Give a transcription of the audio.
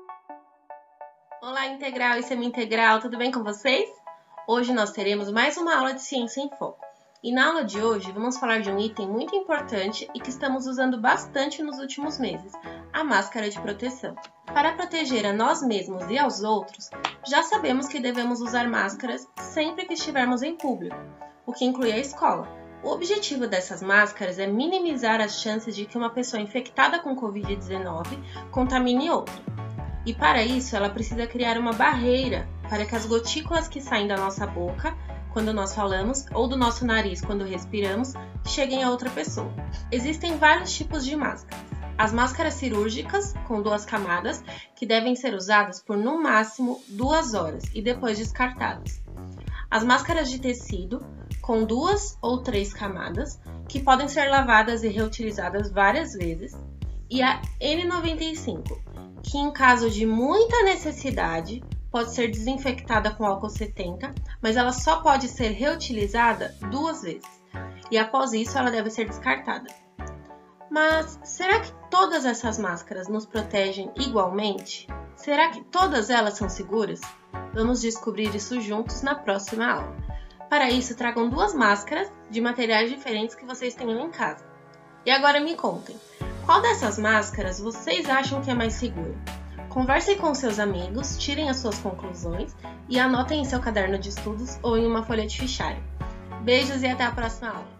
Olá, integral e semi-integral, tudo bem com vocês? Hoje nós teremos mais uma aula de Ciência em Foco. E na aula de hoje vamos falar de um item muito importante e que estamos usando bastante nos últimos meses, a máscara de proteção. Para proteger a nós mesmos e aos outros, já sabemos que devemos usar máscaras sempre que estivermos em público, o que inclui a escola. O objetivo dessas máscaras é minimizar as chances de que uma pessoa infectada com Covid-19 contamine outra. E para isso, ela precisa criar uma barreira para que as gotículas que saem da nossa boca quando nós falamos ou do nosso nariz quando respiramos cheguem a outra pessoa. Existem vários tipos de máscaras. As máscaras cirúrgicas, com 2 camadas, que devem ser usadas por no máximo 2 horas e depois descartadas. As máscaras de tecido, com 2 ou 3 camadas, que podem ser lavadas e reutilizadas várias vezes. E a N95, que em caso de muita necessidade pode ser desinfectada com álcool 70, mas ela só pode ser reutilizada 2 vezes, e após isso ela deve ser descartada. Mas será que todas essas máscaras nos protegem igualmente? Será que todas elas são seguras? Vamos descobrir isso juntos na próxima aula. Para isso, tragam 2 máscaras de materiais diferentes que vocês tenham em casa. E agora me contem, qual dessas máscaras vocês acham que é mais segura? Conversem com seus amigos, tirem as suas conclusões e anotem em seu caderno de estudos ou em uma folha de fichário. Beijos e até a próxima aula!